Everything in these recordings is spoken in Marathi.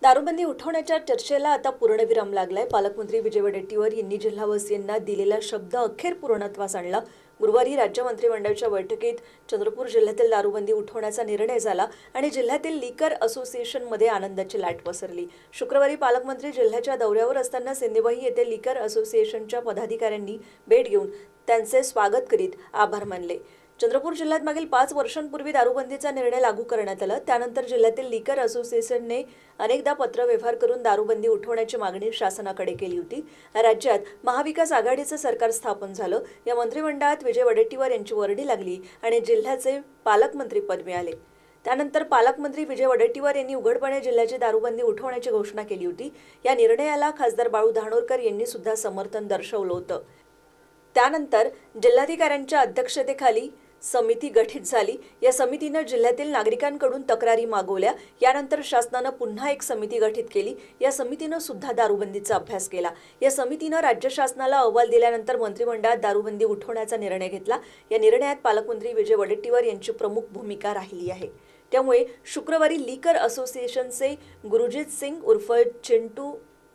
दारूबंदी उठवण्याच्या चर्चेला आता पूर्णविराम लागलाय। पालकमंत्री विजय वडेट्टीवार यांनी जिल्हावासियांना दिलेला शब्द अखेर पूर्णत्वास आणला। गुरुवारी राज्य मंत्रिमंडळाच्या बैठकीत चंद्रपूर जिल्ह्यातील दारूबंदी उठवण्याचा निर्णय झाला आणि जिल्ह्यातील लिकर असोसिएशनमध्ये आनंदाची लाट पसरली। शुक्रवारी पालकमंत्री जिल्ह्याच्या दौऱ्यावर असताना सिंदेवाही येथे लिकर असोसिएशनच्या पदाधिकाऱ्यांनी भेट घेऊन त्यांचे स्वागत करीत आभार मानले। चंद्रपूर जिल्ह्यात मागील 5 वर्षांपूर्वी दारूबंदीचा निर्णय लागू करण्यात आला। त्यानंतर जिल्ह्यातील लिकर असोसिएशनने अनेकदा पत्रव्यवहार करून दारूबंदी उठवण्याची मागणी शासनाकडे केली होती। राज्यात महाविकास आघाडीचं सरकार स्थापन झालं। या मंत्रिमंडळात विजय वडेट्टीवार यांची वर्णी लागली आणि जिल्ह्याचे पालकमंत्री पद मिळाले। त्यानंतर पालकमंत्री विजय वडेट्टीवार यांनी उघडपणे जिल्ह्याची दारूबंदी उठवण्याची घोषणा केली होती। या निर्णयाला खासदार बाळू धानोरकर यांनी सुद्धा समर्थन दर्शवलं होतं। त्यानंतर जिल्हाधिकाऱ्यांच्या अध्यक्षतेखाली समिती गठीत झाली। या समितीने जिल्ह्यातील नागरिकांकडून तक्रारी मागवल्या। यानंतर शासनाने पुन्हा एक समिती गठीत केली। या समितीने सुद्धा दारूबंदीचा अभ्यास केला। या समितीने राज्य शासनाला अहवाल दिल्यानंतर मंत्रिमंडळात दारूबंदी उठवण्याचा निर्णय घेतला। या निर्णयात पालकमंत्री विजय वडेट्टीवार यांची प्रमुख भूमिका राहिली आहे। त्यामुळे शुक्रवारी लिकर असोसिएशनचे गुरुजीत सिंग उर्फ चिंटू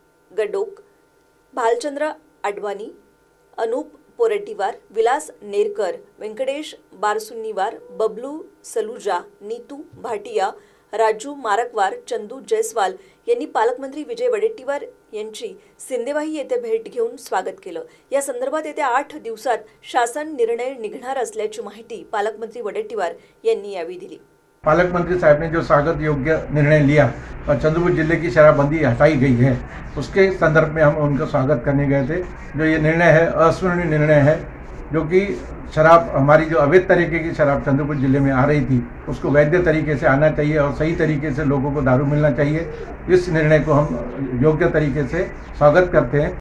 गडोक, भालचंद्र आडवाणी, अनूप पोरेटीवार, विलास नेरकर, वेंकटेश बारसुन्नीवार, बबलू सलूजा, नीतू भाटिया, राजू मारकवार, चंदू जयस्वाल यांनी पालकमंत्री विजय वडेट्टीवार यांची सिंदेवाही येथे भेट घेऊन स्वागत केलं। या संदर्भात येत्या 8 दिवसात शासन निर्णय निघणार असल्याची माहिती पालकमंत्री वडेट्टीवार यांनी यावेळी दिली। पालक मंत्री साहब ने जो स्वागत योग्य निर्णय लिया और चंद्रपुर जिले की शराबबंदी हटाई गई है, उसके संदर्भ में हम उनका स्वागत करने गए थे। जो ये निर्णय है अस्मरणीय निर्णय है, जो कि शराब हमारी जो अवैध तरीके की शराब चंद्रपुर जिले में आ रही थी उसको वैध तरीके से आना चाहिए और सही तरीके से लोगों को दारू मिलना चाहिए। इस निर्णय को हम योग्य तरीके से स्वागत करते हैं।